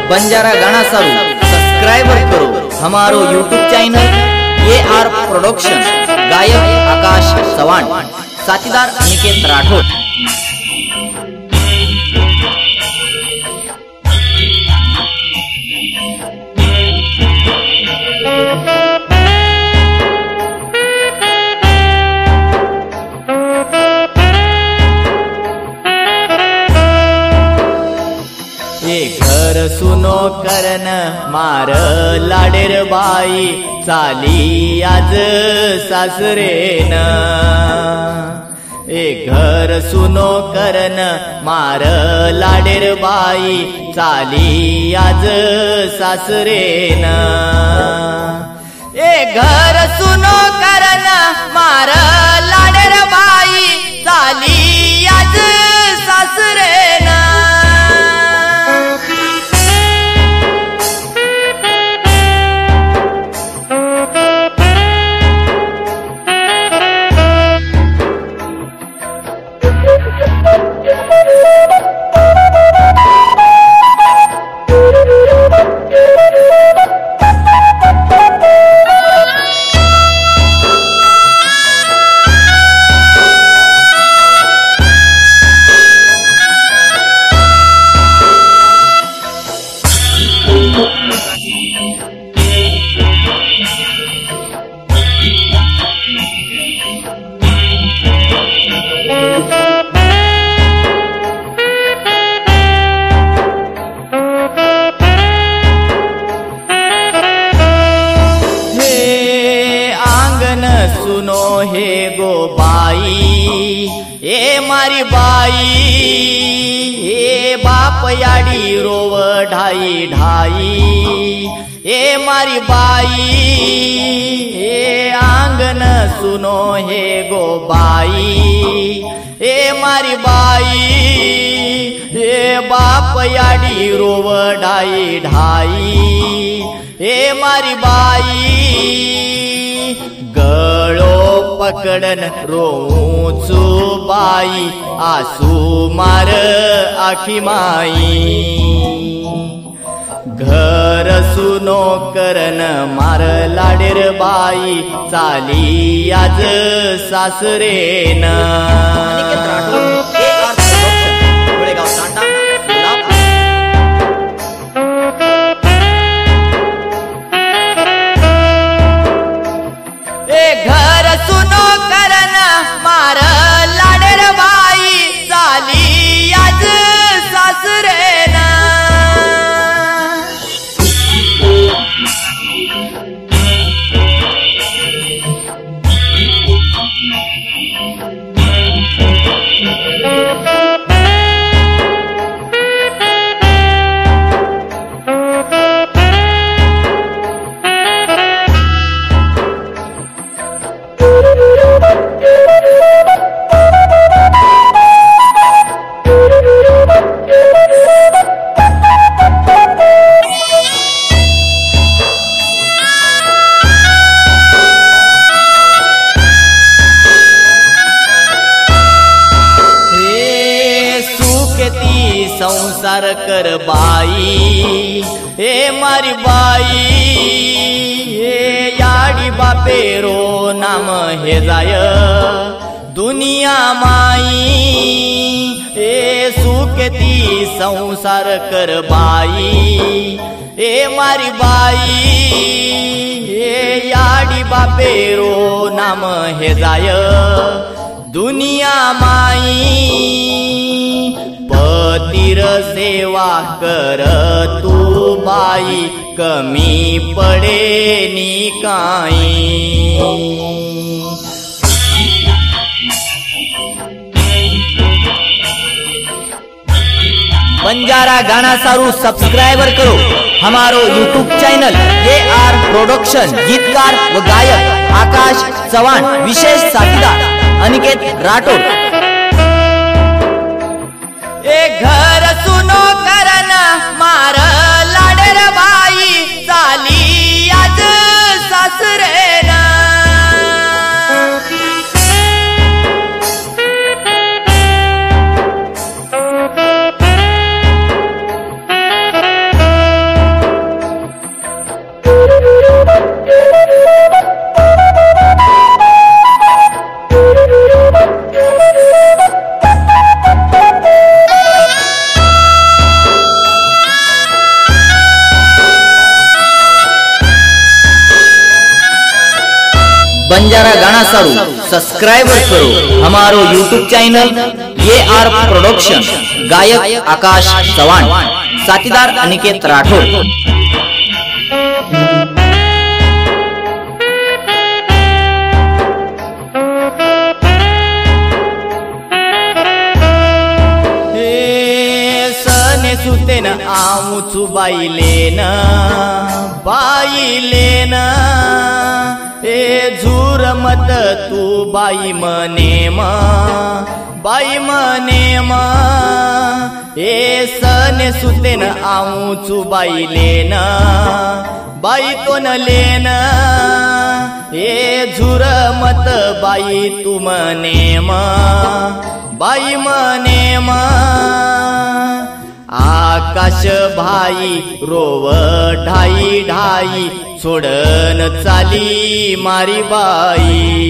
बंजारा गाना सारू सब्सक्राइबर करो हमारो यूट्यूब चैनल AR प्रोडक्शन। गायक आकाश चव्हाण, साथीदार अनिकेत राठोड। घर सुनो करन मार लाडेर बाई चाली आज सासरेन। घर सुनो करन मार लाडेर बाई चाली आज सासरेन। घर सुनो करन मार लाडेर बाई चाली आज सासरेन। सुनो हे गो बाई ए मारी बाई, ए बाप याडी रोव ढाई ढाई। ए मारी बाई ए आंगन सुनो हे गो बाई, ए मारी बाई ए बाप याडी रोव ढाई ढाई। ए मारी बाई गळो पकडन रोचू बाई आसू मार आखी माई। घर सुनो करन मार लाडेर बाई चाली आज सासरेन। Aniket Rathod, AR production, Golegaon Tanda, Solapur. घर सुनो करन मार लाडेर बाई चाली आज सासरेन। संसार कर बाई ए मारी बाई, ए याडी बापेरो नाम हे जाय दुनिया माई। ए सुखती संसार कर बाई ए मारी बाई, ए याडी बापेरो नाम हे जाय दुनिया माई। पतीर सेवा कर तू बाई कमी पडे नी काई। बंजारा गाना सारू सब्सक्राइबर करो हमारो यूट्यूब चैनल AR प्रोडक्शन। गीतकार व गायक आकाश चव्हाण, विशेष साथीदार अनिकेत राठोड। घर सुनो करन मार लाडेर बाई चाली आज सासरेन। बंजारा गाना सारू सब्सक्राइब करो हमारो YouTube channel A R production. गायक आकाश चव्हाण, साथीदार अनिकेत राठोड। सुतेन आऊचु बाईलेन ए झूर मत तू बाई मनेम ए सने सुतेन आऊचु बाईलेन बाई तो न लेन ए झूर मत बाई तू मनेम बाई मनेम। आकाश भाई रोव ढाई ढाई सोडन चाली मारी बाई।